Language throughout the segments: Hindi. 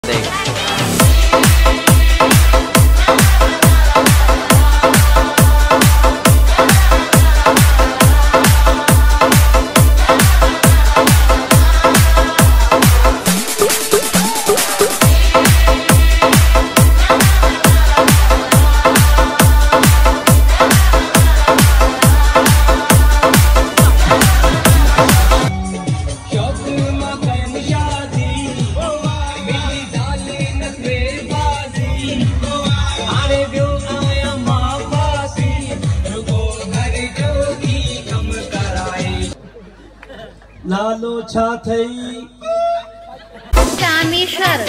नालो छा थई शामेश्वर।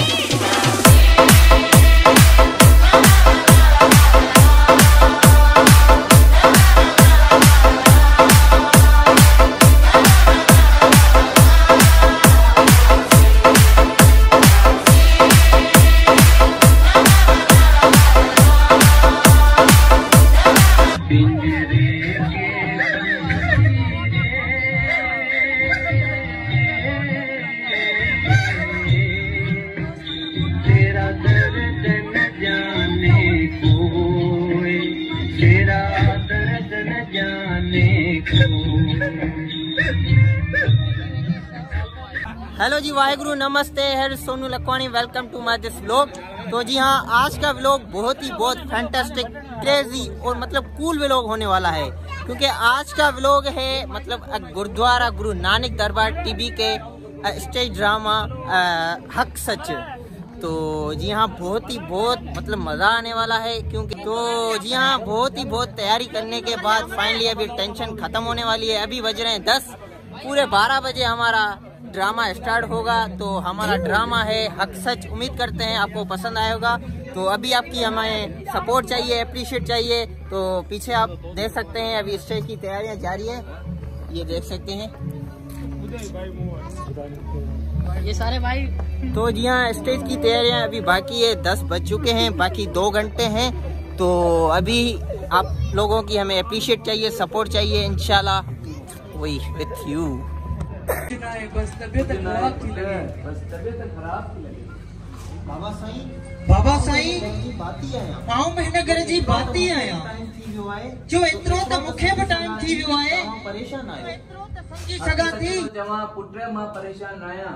हेलो जी, वाहेगुरु, नमस्ते, है Sonu Lakhwani, welcome to my this vlog. तो जी हाँ, आज का व्लॉग बहुत फैंटास्टिक, क्रेजी और मतलब कूल व्लॉग होने वाला है, क्योंकि आज का व्लॉग है मतलब गुरुद्वारा गुरु नानक दरबार टीबी के स्टेज ड्रामा हक सच। तो जी हाँ, बहुत मतलब मज़ा आने वाला है, क्योंकि तो जी हाँ, बहुत तैयारी करने के बाद फाइनली अभी टेंशन ख़त्म होने वाली है। अभी बज रहे हैं 10, पूरे 12 बजे हमारा ड्रामा स्टार्ट होगा। तो हमारा ड्रामा है हक सच। उम्मीद करते हैं आपको पसंद आएगा। तो अभी आपकी हमें सपोर्ट चाहिए, अप्रिशिएट चाहिए। तो पीछे आप देख सकते हैं अभी स्टेज की तैयारियां जारी है, ये देख सकते हैं ये सारे भाई। तो जी हाँ, स्टेज की तैयारियां अभी बाकी है, 10 बज चुके हैं, बाकी 2 घंटे हैं। तो अभी आप लोगों की हमें अप्रिशिएट चाहिए, सपोर्ट चाहिए, इंशाल्लाह वही विथ यू। बस तबीयत खराब थी लगी। बाबा साईं पाँव महीना करे जी बाती आया जो एतिरो त मूंखे बि टाइम थी वियो आहे, परेशान आहियो, एतिरो त समझी सघां थी। जमा पुट मां परेशान आहियां।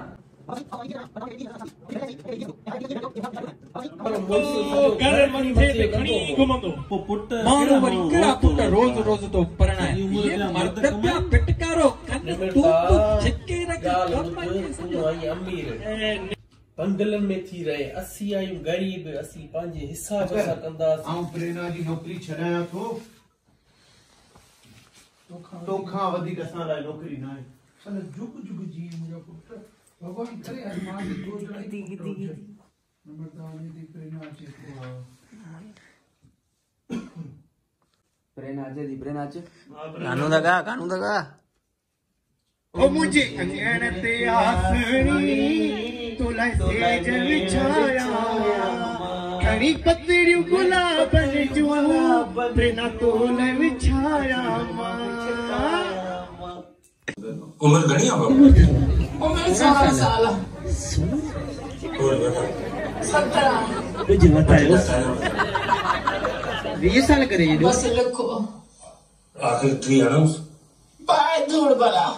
माण्हू वरी कहिड़ा पुट रोज़ तो परणाए मर्द पिया पिटकारो पंगलन में थी रहे। असी आयूं गरीब, असी पंहिंजे हिसाब सां कंदासीं। आऊं प्रेरणा जी नौकरी छॾायां थो, तोखां वधीक असां लाइ नौकरी न आहे। सन जुग जुग जी मुंहिंजो पुट, भॻवान करे अरमान जी गोदड़ी नंबरदानी दी प्रेरणा अचे थो। प्रेरणा अचे थी, प्रेरणा अचे कानू दगा ओ मुझे अंगण ते आसणी तोला सेज विछाया, खणी पतड़ियूं गुलाबन जूं प्रेरणा तोला विछाया। उम्र घणी आहे? उम्र 16 साल। 20 साल करे ये बस लिखो आखिर थी अनाउंस पाए दूर बड़ा।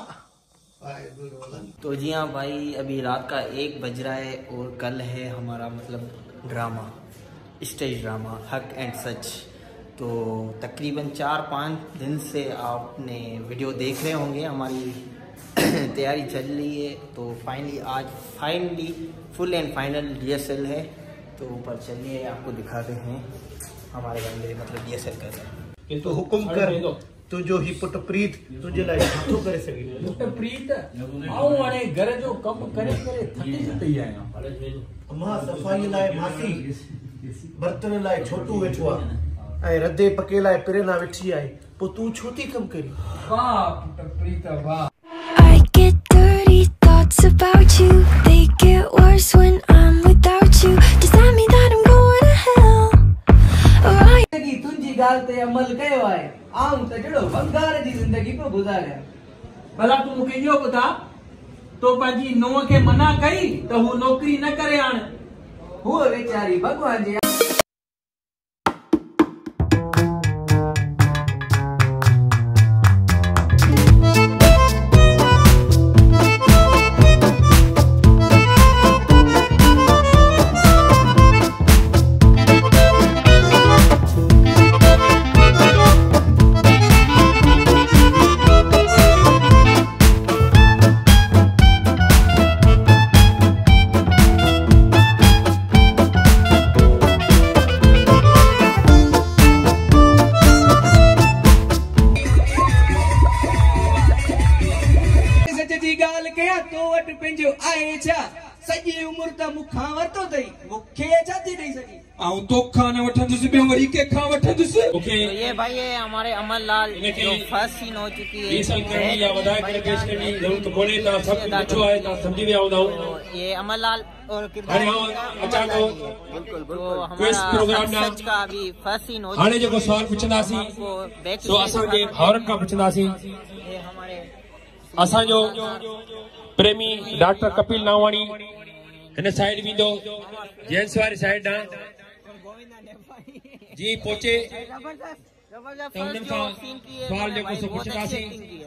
तो जी हाँ भाई, अभी रात का 1 बज रहा है और कल है हमारा मतलब drama, stage drama Haq and Sach. तो तकरीबन 4-5 दिन से आपने वीडियो देख रहे होंगे, हमारी तैयारी चल रही है। तो finally full and final rehearsal है। तो ऊपर चलिए आपको दिखाते हैं, हमारे बंदे मतलब रिहर्सल कर रहे हैं। तो हुकुम कर, तुझो ही पुट प्रीत तुझे लाइ छो करे सघे। पुट प्रीत आऊं हाणे घर जो कम करे थकी पई आहियां। मां सफ़ाई लाइ मासी, बर्तन लाइ छोटू वेठो आहे ऐं रधे पके लाइ प्रेरणा वेठी आहे। पोइ तूं छो थी कम करी? वाह पुट प्रीत वाह। I get dirty thoughts about you. They get worse when I'm without you. Does that mean that I'm going to hell? Or I तुंहिंजी ॻाल्हि ते अमल कयो आहे। आऊं त जहिड़ो वंगार जी ज़िंदगी पियो गुज़ारियां। भला तूं मूंखे इहो ॿुधा, तो पंहिंजी नूंहं खे मना कई त हू नौकरी न करे आणे, वो बेचारी भगवान जी सॼी उम्र त मूंखां वरितो अथई, मूंखे छाती ॾेई सघी? ऐं तोखां न वठंदुसि ॿियो वरी कंहिंखां वठंदुसि। ये भाई है हमारे अमन लाल जो फर्स्ट सीन हो चुकी है। ये अमन लाल और किरदार तो हमारा सच का अभी फर्स्ट सीन हो हाणे जेको सवाल पुछंदासीं सो असांजे भाउरनि खां पुछंदासीं। ये हमारे असांजो प्रेमी डॉक्टर कपिल नावाणी हिन साइड वेंदो, जेंट्स वारी साइड ना जी पहुचे सवाल जेको सो पुछंदासीं।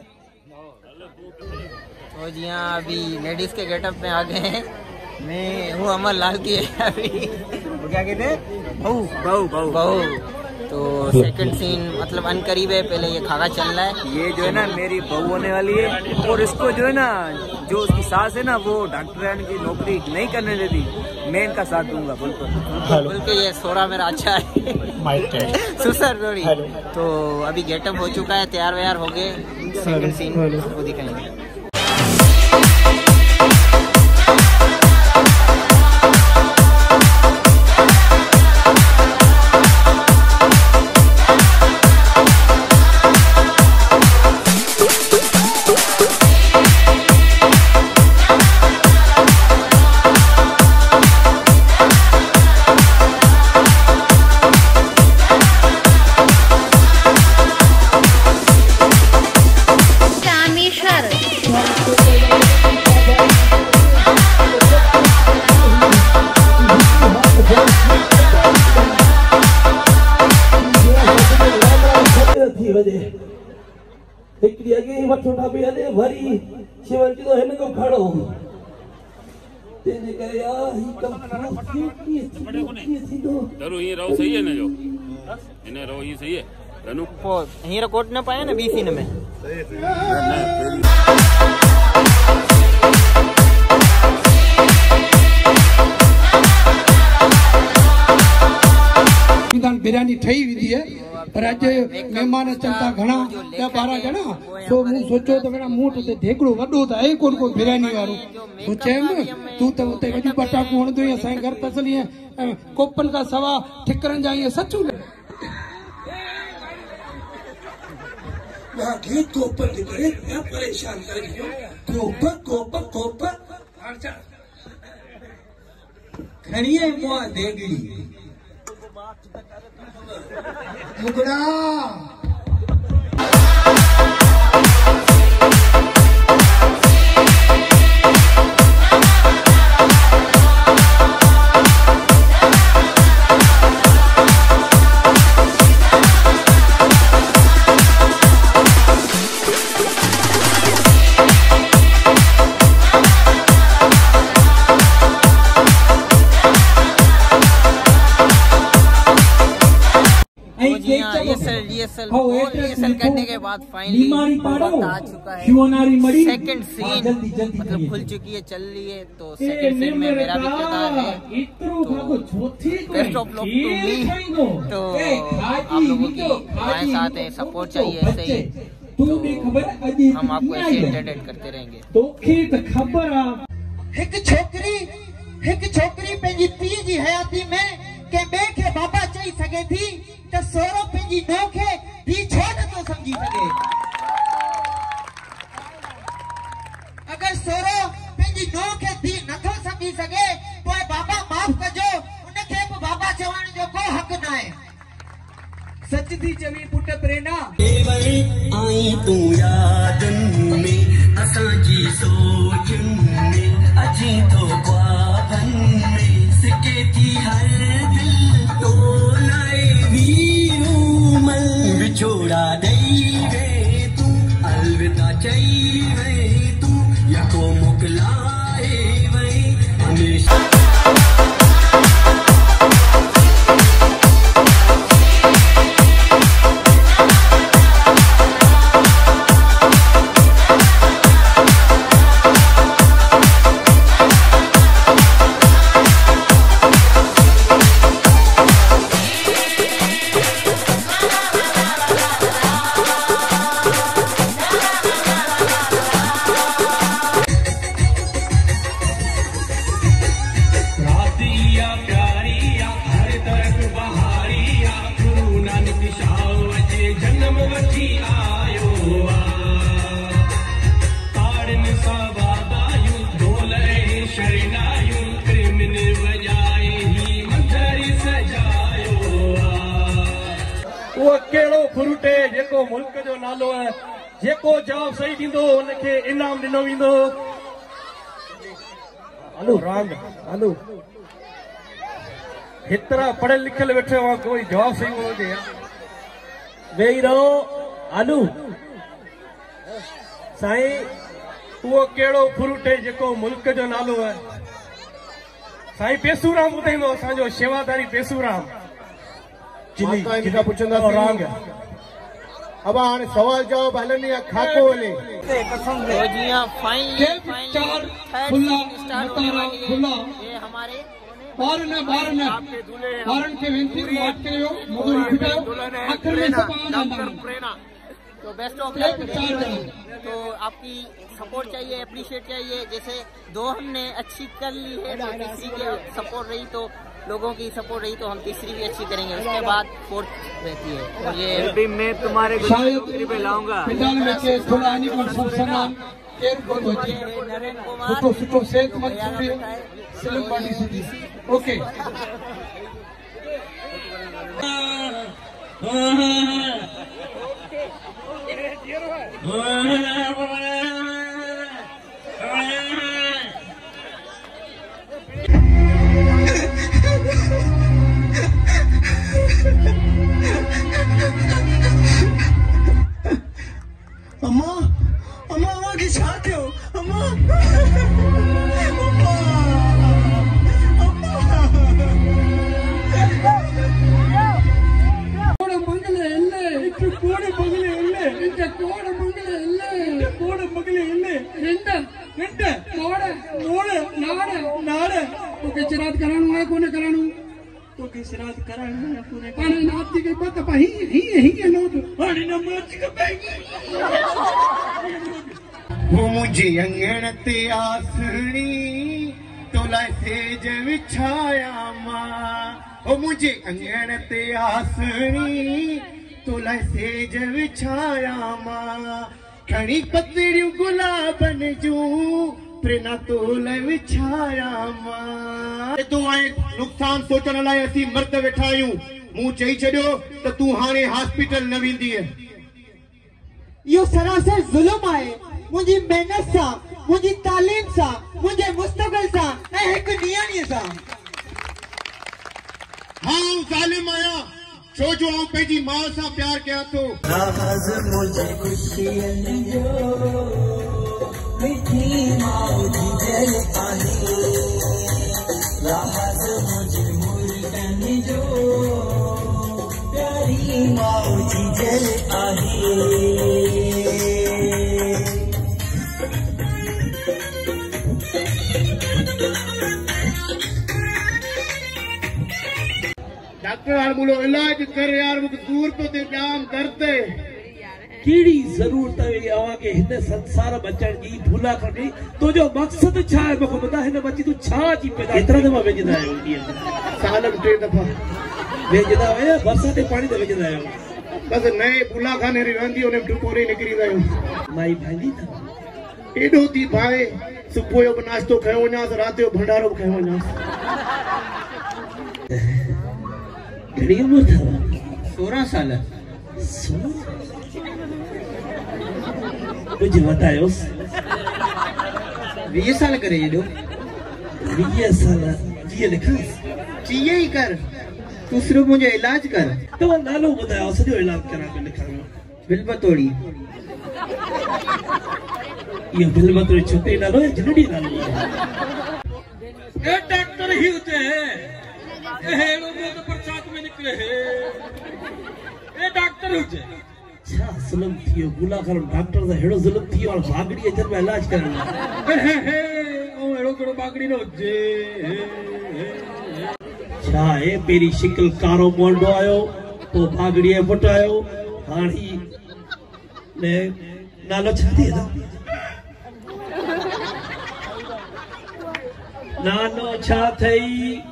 तो जी हाँ अभी लेडीज के गेटअप में आ गए हैं। मैं हूँ अमर लाल की अभी वो क्या कहते हैं बहू बहू बहू बहू। तो सेकंड सीन मतलब अनकरीब है, पहले ये खागा चल रहा है। ये जो है ना मेरी बहू होने वाली है और इसको जो है ना जो उसकी सास है ना वो डॉक्टर की नौकरी नहीं करने देती, मैं इनका साथ दूंगा बिल्कुल। बिल्कुल ये सोरा मेरा अच्छा है सुसर सॉरी। तो अभी गेटअप हो चुका है, तैयार व्यार हो गए, सेकंड सीन वो दिखाएंगे। वरी शिवन जो हिन को खड़ो तेने करे यार ही कम दरो ये रहो सही है ना जो इन्हें रहो ये सही है रनु वो हीरा कोट न पाया ना 20 सीन में बिरयानी ठही वेंदी है पर अॼु महिमान अचनि था घणा 10-12 ॼणा, सो मूं सोचियो त भेण मूं वटि ढेकड़ो वॾो त आहे कोन को बिरयानी वारो। तो चयमि तूं त उते वॾियूं पटाखूं हणंदो आहीं, असांजे घर त असली कोपनि खां सवा ठिकरनि जा ईअं सचूं कोपनि करे परेशान करे कोप कोप कोप खणी मुआ देगड़ी टुकड़ा रिहर्सल करने के बाद फाइनली वक्त आ चुका है। सेकंड सीन मतलब खुल चुकी है, चल रही है। तो सेकंड सीन में मेरा भी किरदार है, तो best of luck to me. तो आप लोगों की हमारे साथ है, सपोर्ट चाहिए ऐसे ही, तो हम आपको ऐसे एंटरटेन करते रहेंगे। एक छोकरी पंहिंजी पीउ जी हयाती में के ॿिए खे बाबा चई सघे थी त सोरो पंहिंजी नौं खे धी छो नथो समझी सघे। अगर सोरो पंहिंजी नौं खे धी नथो समझी सघे पोइ बाबा माफ़ कजो, उनखे बि बाबा चवण जो को हक़ न आहे। सच थी चवी पुट प्रेरणा आई तू यादनि में असांजी सोचनि में अची थो ख्वाबनि में के थी हर दिल तो लाए वीरू मल विछोड़ा दई वे तू अलविदा चई वे तू यको मुकलाए वे हमेशा वो केड़ो फ्रूट है जेको मुल्क जो नालो है जेको जवाब सही दींदो उनके इनाम दिनो वेंदो। हलो रांग हलो हेतरा पढ़ियल लिखियल वेठो आहे कोई जवाब सही कोन ॾे वेही रहो। हलो साईं वो केड़ो फ्रूट है जेको मुल्क जो नालो है साईं पेसूराम ॿुधाईंदो असांजो शेवादारी पेसूराम चिली जेका पुछंदा रांग। अब हाणे सवाल जवाब हलनी आहे खाको हले तो जियां फाइनल हमारे ॿारनि खे वेनती वाट कयो मोगो फिटायो अखर में सब आ जांदा। तो बेस्ट ऑफ लक। तो आपकी सपोर्ट चाहिए, अप्रिशिएट चाहिए। जैसे दो हमने अच्छी कर ली है तो तीसरी की सपोर्ट रही तो लोगों की सपोर्ट रही तो हम तीसरी भी अच्छी करेंगे, उसके बाद फोर्थ रहती है। और ये भी मैं तुम्हारे नौकरी पे लाऊंगा। नरेंद्र कुमार ओके अम्मा अम्मा अम्मा की छाते हो अम्मा श्राद्ध कराणो है कोने कराणो तो के श्राद्ध कराणो है पूरे पाने नाती के पत पही ही नोट पानी न मच के बैगी वो मुझे अंगण ते आसनी तोला सेज विछाया मां ओ मुझे अंगण ते आसनी तोला सेज विछाया मां खणी पतड़ियूं गुलाबन जूं प्रेना तोला विछाया मां तू आए नुकसान सोचण लाइ असीं मर्द वेठा आहियूं। मूं चई छॾियो त तूं हाणे हॉस्पिटल न वेंदीअ। इहो सरासर ज़ुल्म आहे मुंहिंजी महिनत सां, मुंहिंजी तालीम सां, मुंहिंजे मुस्तक़बिल सां ऐं हिकु ॾींहंअ सां। हाँ ज़ालिम आहियां छो जो आऊं पंहिंजी माउ सां प्यार कयां थो। राज़ मुंहिंजे ख़ुशियनि जो मिठी माउ जी दिल आहे राज़ मुंहिंजे मुर्दनि जो प्यारी माउ जी दिल आहे। डॉक्टर हाल बोलो इलाज कर यार मुझे दूर तो दे जाम दर्द है कीड़ी जरूरत है आवा के हिंदे संसार बचण जी भूला करनी तो जो मकसद छा है मको बता है न बची तू छा जी पैदा एतरा दमा वेजदा है डी साल में 3 दफा वेजदा है बरसाते पानी दे वेजदा है बस नए भूला खाने री वंदी ओने टुकोरे निकरी दायो माई भांदी था एडो थी भाई सुबह जो नाश्तो खयो वना रात जो भंडारो खयो वना घड़ी उम्र था 16 साल कुछ बतायो 20 साल करे जो 20 साल जी कीअं लिखां? चीअं ई कर, तू सिर्फ मुंहिंजो इलाज कर। तव्हां नालो ॿुधायो, सॼो इलाज करा पियो लिखां। बिलबतोड़ी। इहो बिलबतोड़ी छुटे नालो है, जनडी नालो है। ए डॉक्टर ही हुजे हेड़ो तो प्रसाद में निकले है। ए डॉक्टर हुजे छा जुल्म थियो? गुला कर डॉक्टर दा हेड़ो जुल्म थियो और बागड़ी अजर में इलाज करन। हे ओ हेड़ो कड़ो बागड़ी न हुजे। छा है मेरी शिकल कारो मोंडो आयो तो बागड़ी फटायो हाणी ने नालो छा थी दा? नालो छा थई?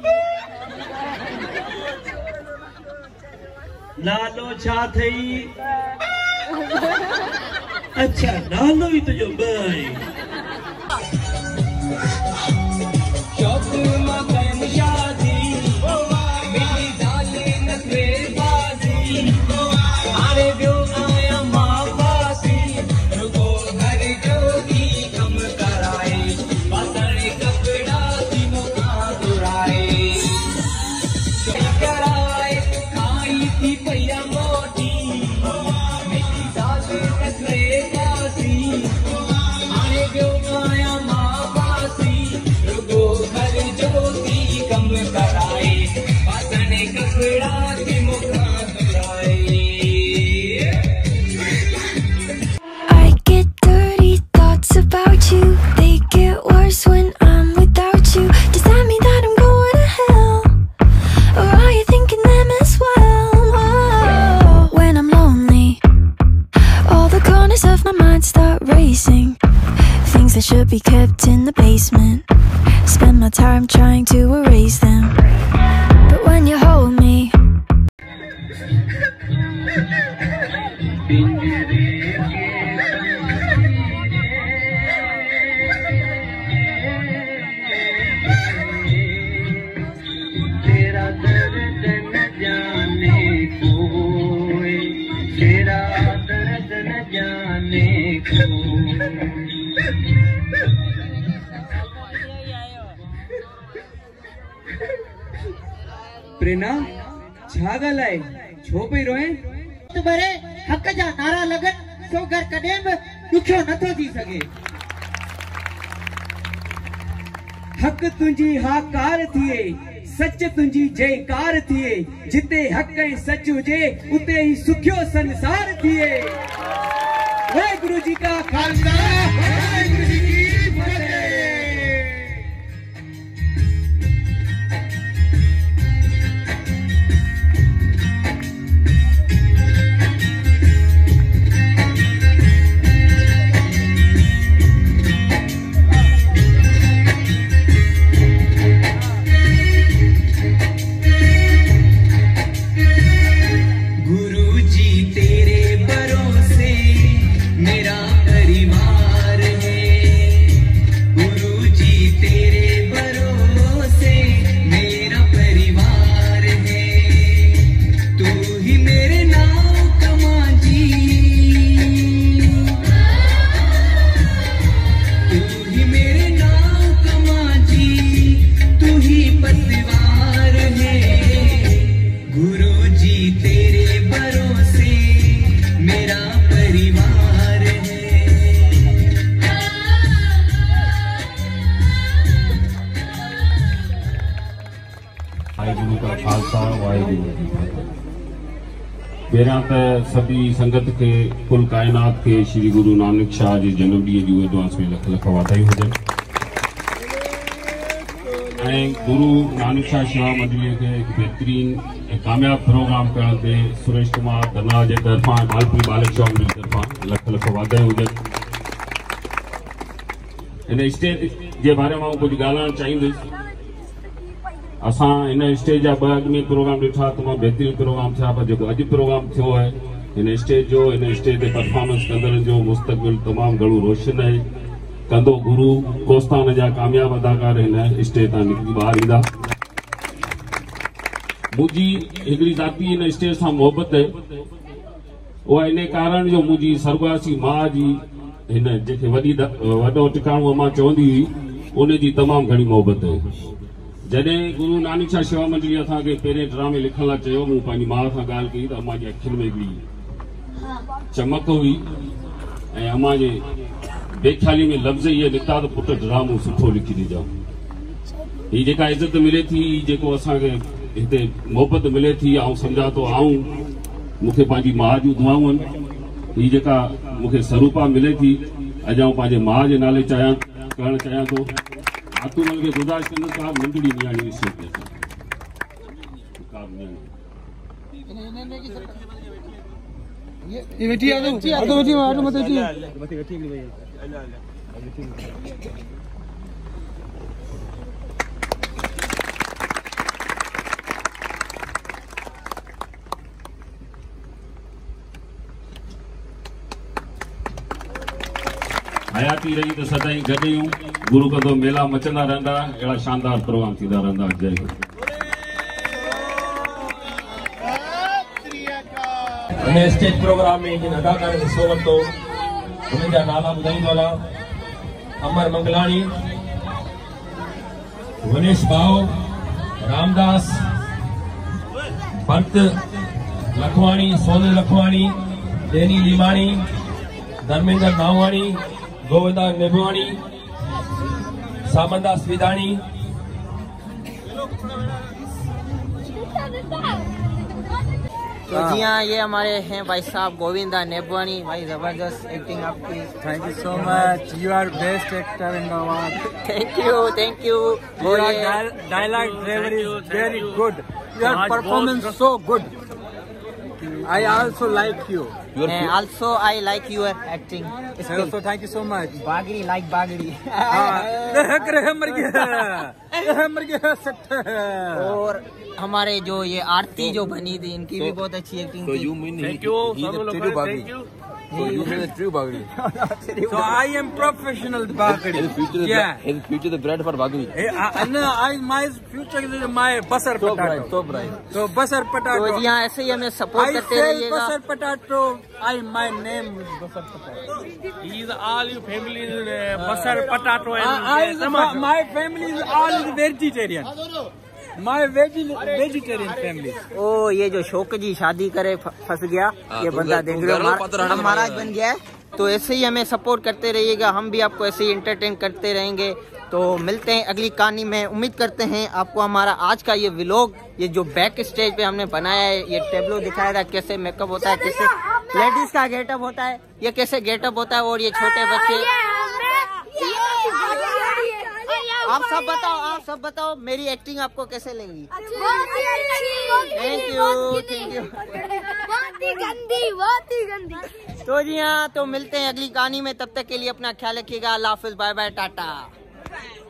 नालो छा थई? अच्छा नालो ही तुझो भाई। Should be kept in the basement. Spend my time trying to erase them. But when you hold me, प्रेरणा छा ॻाल्हाए? छो पई रोए? तुम्हारे हक जा नारा लगन सो घर कॾहिं बि ॾुखियो नथो थी सघे। हक तुंहिंजी हाकार थिए, सच तुंहिंजी जयकार थिए। जिते हक ऐं सच हुजे उते ई सुखियो संसार थिए। वाहेगुरु जी का खालसा, वाहेगुरु जी की फतेह। सभी संगत के कुल कायनात के श्री गुरु नानक शाह जी जन्म ॾींहं जी एडवांस में लख लख वाधायूं हुजनि। गुरु नानक शाह सेवा मंडली के एक बेहतरीन कामयाब प्रोग्राम करण ते सुरेश कुमार धना जे तरफां मालपुरी बालक सेवा मंडली तरफां लख लख वाधायूं हुजनि। इन स्टेज जे बारे में कुछ ॻाल्हाइणु चाहींदुसि। असां इन स्टेज जा 2 अॻु में प्रोग्राम ॾिठा, तमामु बेहतरीन प्रोग्राम थिया, पर जेको अॼु प्रोग्राम थियो है इन स्टेज ते परफॉर्मेंस कंदड़ जो मुस्तक़बिल तमामु घणो रोशन है। कंदो गुरु कोस्तान जा कामयाब अदाकार इन स्टेज तां निकिरी ॿाहिरि ईंदा। मुंहिंजी हिकिड़ी ज़ाती इन स्टेज सां मोहबत है। उहा इन कारण जो मुंहिंजी सरगवासी माउ जी हिन जेके वॾो टिकाणो मां चवंदी हुई उन जी तमामु घणी मोहबत है। जॾहिं गुरु नानक शाह शेवा मंडली असांखे पहिरें ड्रामे लिखण लाइ चयो, मूं पंहिंजी माउ सां ॻाल्हि कई त अम्मा जी अखियुनि में हिकिड़ी चमक हुई ऐं अम्मा जे बेख्याली में लफ़्ज़ इहे निकिता त पुटु ड्रामो सुठो लिखी ॾिजां। हीअ जेका इज़त मिले थी, जेको असांखे हिते मोहबत मिले थी, आउं सम्झां थो आऊं मूंखे पंहिंजी माउ जूं दुआऊं आहिनि। हीअ जेका मूंखे सरूपा मिले थी, अॼु आउं पंहिंजे माउ जे नाले करणु चाहियां थो। आतूमल खे गुज़ारिश कंदुसि का नंढड़ी नियाणी स्टेज ते हयाती रही तो सदाई गॾियूं गुरु कंदो मेला मचंदा रहंदा, अहिड़ा शानदार प्रोग्राम थींदा रहंदा। जय हिंद। हिन स्टेज प्रोग्राम में जिन अदाकार खे हिसो वरितो उन्हनि जा नाला ॿुधाईंदो अमर मंगलाणी, गणेश भाऊ, रामदास भरत लखवाणी, सोनू लखवाणी, डेनी लीमाणी, धर्मेंद्र नावाणी, गोविंदा नेबवाणी, सामंदा स्विदाणी। तो जी हाँ, ये हमारे हैं भाई साहब गोविंदा नेबवाणी। भाई जबरदस्त एक्टिंग आपकी। Thank you so much, you are best actor in the world. Thank you, thank you. Dialogue delivery is very good, your performance so good. I also like you. Also, I like your acting. So thank you so much. Bagri like Bagri. और हमारे जो ये आरती जो बनी थी, इनकी भी बहुत अच्छी एक्टिंग थी। Thank you. Thank you. So you mean the true Bagri? So I am professional Bagri. In future, yeah. In future, the bread for Bagri. No, my future is my basar potato. So bright. So basar potato. तो यहाँ ऐसे ही हमें सपोर्ट करते रहिएगा। basar potato. My name is basar potato. He is all your family is basar potato and my family is all vegetarian. My vegetarian family. ओ ये जो शौक जी शादी करे फंस गया, ये बंदा देख रहे हो महाराज बन गया है। तो ऐसे ही हमें सपोर्ट करते रहिएगा, हम भी आपको ऐसे ही एंटरटेन करते रहेंगे। तो मिलते हैं अगली कहानी में। उम्मीद करते हैं आपको हमारा आज का ये व्लॉग, ये जो बैक स्टेज पे हमने बनाया है, ये टेबलो दिखाया था कैसे मेकअप होता है, कैसे लेडीज का गेटअप होता है, ये कैसे गेटअप होता है, और ये छोटे बच्चे। आप सब बताओ मेरी एक्टिंग आपको कैसे लगी? Thank you. बहुत ही गंदी। तो जी हाँ, तो मिलते हैं अगली कहानी में। तब तक के लिए अपना ख्याल रखिएगा। अल्लाह हाफिज, बाय बाय, टाटा।